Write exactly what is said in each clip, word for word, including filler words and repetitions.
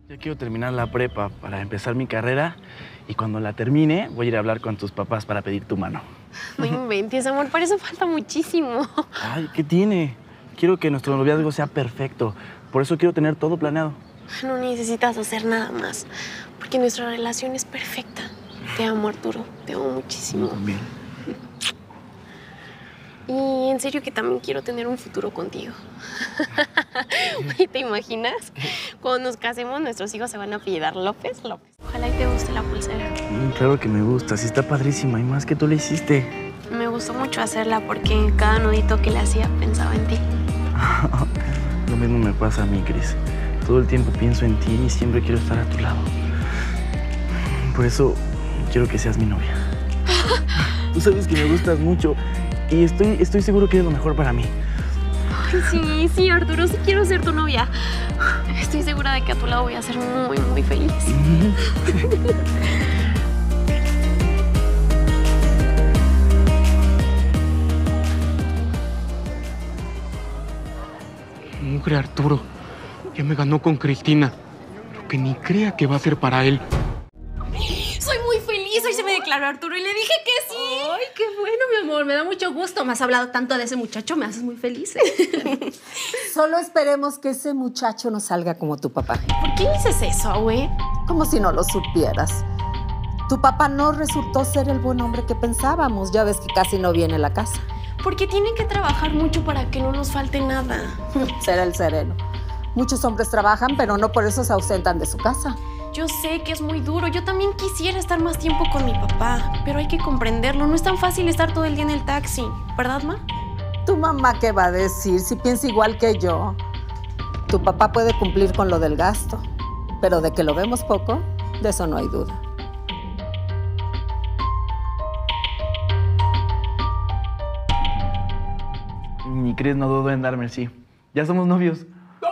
Ya quiero terminar la prepa para empezar mi carrera y cuando la termine voy a ir a hablar con tus papás para pedir tu mano. No inventes, amor, para eso falta muchísimo. Ay, ¿qué tiene? Quiero que nuestro noviazgo sea perfecto. Por eso quiero tener todo planeado. No necesitas hacer nada más, porque nuestra relación es perfecta. Te amo, Arturo. Te amo muchísimo. Yo también. Y en serio que también quiero tener un futuro contigo. ¿Te imaginas? Cuando nos casemos, nuestros hijos se van a apellidar López López. Ojalá y te guste la pulsera. Mm, claro que me gusta. Sí está padrísima. Y más que tú la hiciste. Me gustó mucho hacerla porque cada nudito que le hacía pensaba en ti. Lo mismo me pasa a mí, Cris. Todo el tiempo pienso en ti y siempre quiero estar a tu lado. Por eso quiero que seas mi novia. Tú sabes que me gustas mucho y estoy, estoy seguro que eres lo mejor para mí. Ay, sí, sí, Arturo, sí quiero ser tu novia. Estoy segura de que a tu lado voy a ser muy, muy feliz. Mugre Arturo, ya me ganó con Cristina, pero que ni crea que va a ser para él. Soy muy feliz, hoy se me declaró Arturo y le dije que sí. Ay, qué bueno, mi amor, me da mucho gusto. Me has hablado tanto de ese muchacho, me haces muy feliz. Solo esperemos que ese muchacho no salga como tu papá. ¿Por qué dices eso, güey? Como si no lo supieras. Tu papá no resultó ser el buen hombre que pensábamos. Ya ves que casi no viene a la casa. Porque tienen que trabajar mucho para que no nos falte nada. Será el sereno. Muchos hombres trabajan, pero no por eso se ausentan de su casa. Yo sé que es muy duro. Yo también quisiera estar más tiempo con mi papá, pero hay que comprenderlo. No es tan fácil estar todo el día en el taxi, ¿verdad, ma? ¿Tu mamá qué va a decir si piensa igual que yo? Tu papá puede cumplir con lo del gasto, pero de que lo vemos poco, de eso no hay duda. Ni Cris no dudó en darme el sí. Ya somos novios.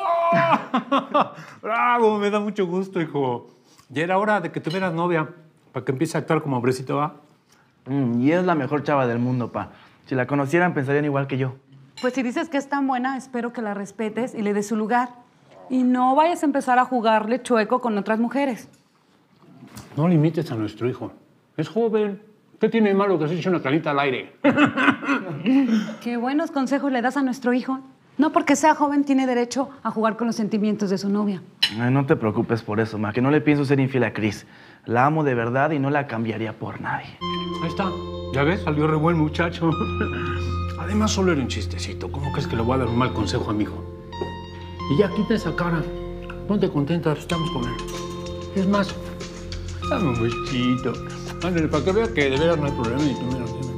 ¡Bravo! Me da mucho gusto, hijo. Ya era hora de que tuvieras novia, para que empiece a actuar como hombrecito, ¿va? Mm, y es la mejor chava del mundo, pa. Si la conocieran, pensarían igual que yo. Pues si dices que es tan buena, espero que la respetes y le des su lugar. Y no vayas a empezar a jugarle chueco con otras mujeres. No limites a nuestro hijo. Es joven. ¿Qué tiene de malo que se eche una canita al aire? Qué buenos consejos le das a nuestro hijo. No porque sea joven tiene derecho a jugar con los sentimientos de su novia. Ay, no te preocupes por eso, ma, que no le pienso ser infiel a Cris. La amo de verdad y no la cambiaría por nadie. Ahí está. ¿Ya ves? Salió re buen muchacho. Además, solo era un chistecito. ¿Cómo crees que le voy a dar un mal consejo a mi hijo? Y ya quita esa cara. Ponte contenta, estamos con él. Es más, dame un besito. Ándale, para que vea que de veras no hay problema y tú me lo tienes.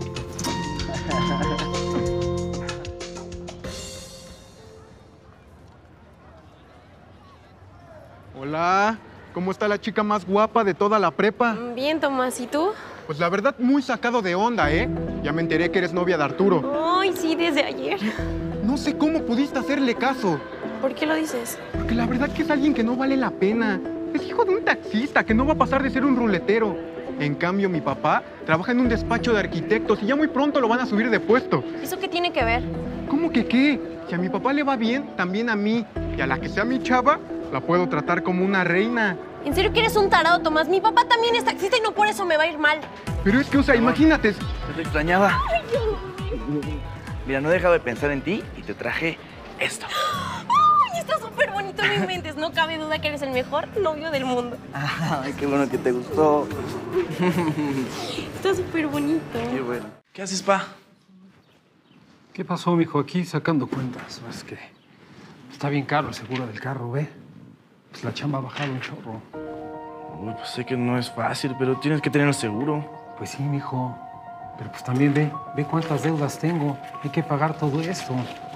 Hola, ¿cómo está la chica más guapa de toda la prepa? Bien, Tomás, ¿y tú? Pues la verdad, muy sacado de onda, ¿eh? Ya me enteré que eres novia de Arturo. Ay, sí, desde ayer. No sé cómo pudiste hacerle caso. ¿Por qué lo dices? Porque la verdad que es alguien que no vale la pena. Es hijo de un taxista que no va a pasar de ser un ruletero. En cambio, mi papá trabaja en un despacho de arquitectos y ya muy pronto lo van a subir de puesto. ¿Eso qué tiene que ver? ¿Cómo que qué? Si a mi papá le va bien, también a mí. Y a la que sea mi chava, la puedo tratar como una reina. ¿En serio que eres un tarado, Tomás? Mi papá también es taxista y no por eso me va a ir mal. Pero es que, o sea, imagínate. Te extrañaba. Mira, no he dejado de pensar en ti y te traje esto. ¡Ay, está súper bonito! No inventes. No cabe duda que eres el mejor novio del mundo. Ay, qué bueno que te gustó. Está súper bonito. Qué bueno. ¿Qué haces, pa? ¿Qué pasó, mijo? Aquí sacando cuentas. Es que está bien caro el seguro del carro, ¿ve? Pues la chamba ha bajado un chorro. Uy, pues sé que no es fácil, pero tienes que tener seguro. Pues sí, mijo. Pero pues también ve, ve cuántas deudas tengo. Hay que pagar todo esto.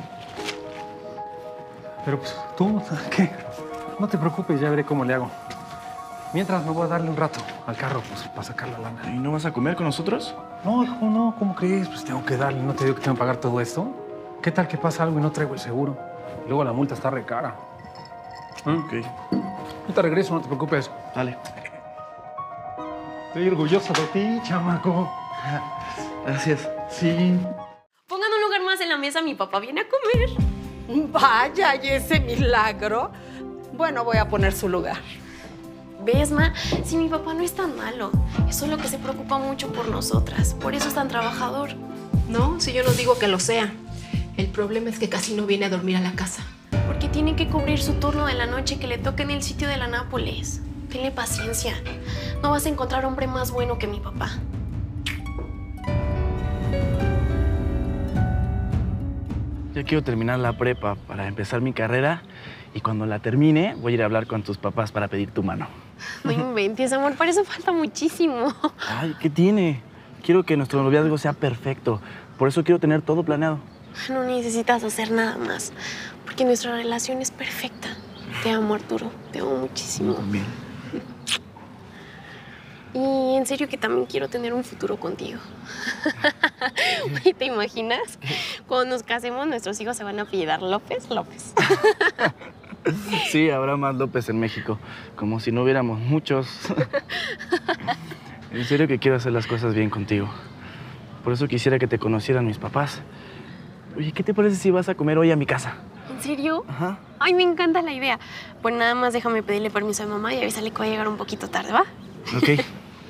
Pero pues tú, ¿qué? No te preocupes, ya veré cómo le hago. Mientras me voy a darle un rato al carro, pues, para sacar la lana. ¿Y no vas a comer con nosotros? No, hijo, no. ¿Cómo crees? Pues tengo que darle. ¿No te digo que tengo que pagar todo esto? ¿Qué tal que pasa algo y no traigo el seguro? Luego la multa está re cara. ¿Mm? Ok. Yo te regreso, no te preocupes. Dale. Estoy orgulloso de ti, chamaco. Gracias. Sí. Pongan un lugar más en la mesa, mi papá viene a comer. Vaya, ¿y ese milagro? Bueno, voy a poner su lugar. ¿Ves, ma? Si mi papá no es tan malo. Es solo que se preocupa mucho por nosotras. Por eso es tan trabajador. No, si yo no digo que lo sea. El problema es que casi no viene a dormir a la casa. Porque tiene que cubrir su turno de la noche que le toca en el sitio de la Nápoles. Tenle paciencia. No vas a encontrar hombre más bueno que mi papá. Ya quiero terminar la prepa para empezar mi carrera y cuando la termine voy a ir a hablar con tus papás para pedir tu mano. No inventes, amor. Para eso falta muchísimo. Ay, ¿qué tiene? Quiero que nuestro noviazgo sea perfecto. Por eso quiero tener todo planeado. No necesitas hacer nada más. Porque nuestra relación es perfecta. Te amo, Arturo. Te amo muchísimo. Yo también. Y en serio que también quiero tener un futuro contigo. Oye, ¿te imaginas? Cuando nos casemos, nuestros hijos se van a apellidar López López. Sí, habrá más López en México. Como si no hubiéramos muchos. En serio que quiero hacer las cosas bien contigo. Por eso quisiera que te conocieran mis papás. Oye, ¿qué te parece si vas a comer hoy a mi casa? ¿En serio? Ajá. Ay, me encanta la idea. Pues nada más déjame pedirle permiso a mi mamá y avísale que voy a llegar un poquito tarde, ¿va? Ok.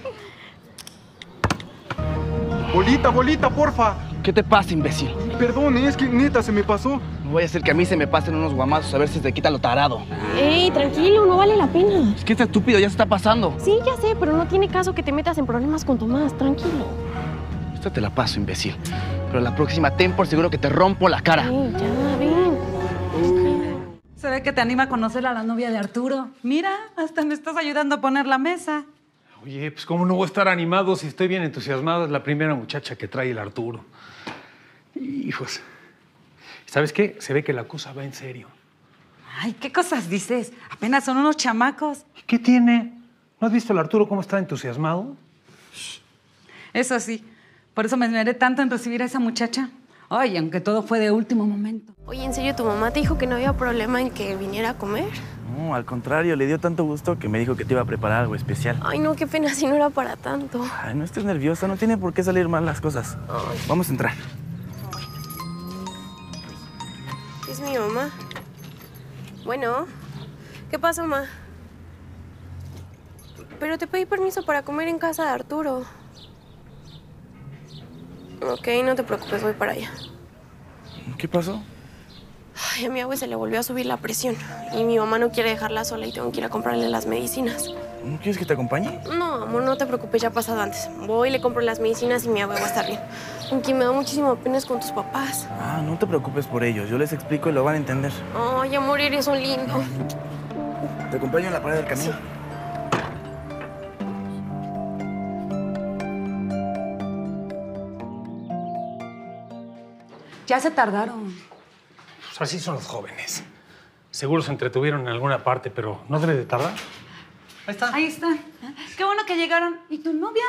Bolita, bolita, porfa. ¿Qué te pasa, imbécil? Perdón, es que neta se me pasó. No voy a hacer que a mí se me pasen unos guamazos a ver si te quita lo tarado. Ey, tranquilo, no vale la pena. Es que este estúpido ya se está pasando. Sí, ya sé, pero no tiene caso que te metas en problemas con Tomás. Tranquilo. Esta te la paso, imbécil. Pero la próxima ten por seguro que te rompo la cara. Ey, ya, ven. Se ve que te anima a conocer a la novia de Arturo. Mira, hasta me estás ayudando a poner la mesa. Oye, pues cómo no voy a estar animado si estoy bien entusiasmado. Es la primera muchacha que trae el Arturo. Hijos. ¿Sabes qué? Se ve que la cosa va en serio. Ay, ¿qué cosas dices? Apenas son unos chamacos. ¿Qué tiene? ¿No has visto al Arturo cómo está entusiasmado? Eso sí, por eso me esmeré tanto en recibir a esa muchacha. Ay, aunque todo fue de último momento. Oye, ¿en serio tu mamá te dijo que no había problema en que viniera a comer? No, al contrario, le dio tanto gusto que me dijo que te iba a preparar algo especial. Ay, no, qué pena si no era para tanto. Ay, no estés nerviosa, no tiene por qué salir mal las cosas. Ay. Vamos a entrar. Es mi mamá. Bueno, ¿qué pasa, mamá? Pero te pedí permiso para comer en casa de Arturo. Ok, no te preocupes, voy para allá. ¿Qué pasó? Ay, a mi abue se le volvió a subir la presión. Y mi mamá no quiere dejarla sola y tengo que ir a comprarle las medicinas. ¿No quieres que te acompañe? No, amor, no te preocupes, ya ha pasado antes. Voy, le compro las medicinas y mi abue va a estar bien. Aunque me da muchísima pena es con tus papás. Ah, no te preocupes por ellos. Yo les explico y lo van a entender. Ay, amor, eres un lindo. Te acompaño en la pared del camino. Sí. Ya se tardaron. Pues así son los jóvenes. Seguro se entretuvieron en alguna parte, pero ¿no debe de tardar? Ahí está. Ahí están. Qué bueno que llegaron. ¿Y tu novia?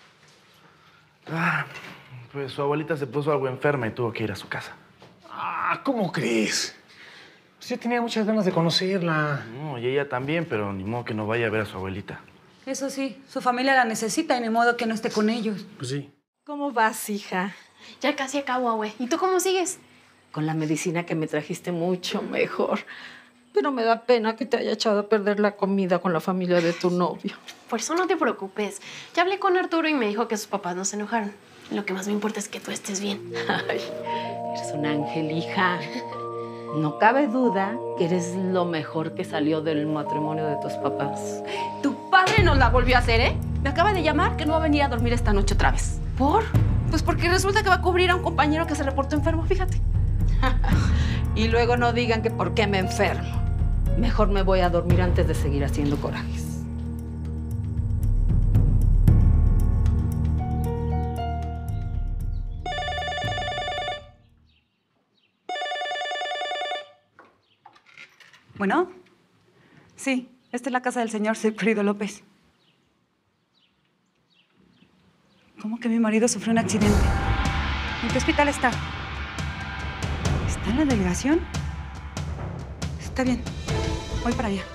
Ah, pues su abuelita se puso algo enferma y tuvo que ir a su casa. Ah, ¿cómo crees? Pues yo tenía muchas ganas de conocerla. No, y ella también, pero ni modo que no vaya a ver a su abuelita. Eso sí, su familia la necesita y ni modo que no esté con ellos. Pues sí. ¿Cómo vas, hija? Ya casi acabo, abue. ¿Y tú cómo sigues? Con la medicina que me trajiste mucho mejor. Pero me da pena que te haya echado a perder la comida con la familia de tu novio. Por eso no te preocupes. Ya hablé con Arturo y me dijo que sus papás no se enojaron. Lo que más me importa es que tú estés bien. Ay, eres un ángel, hija. No cabe duda que eres lo mejor que salió del matrimonio de tus papás. Tu padre nos la volvió a hacer, ¿eh? Me acaba de llamar que no va a venir a dormir esta noche otra vez. ¿Por? Pues porque resulta que va a cubrir a un compañero que se reportó enfermo, fíjate. Y luego no digan que por qué me enfermo. Mejor me voy a dormir antes de seguir haciendo corajes. Bueno, sí, esta es la casa del señor Sigfrido López. ¿Cómo que mi marido sufrió un accidente? ¿En qué hospital está? ¿Está en la delegación? Está bien, voy para allá.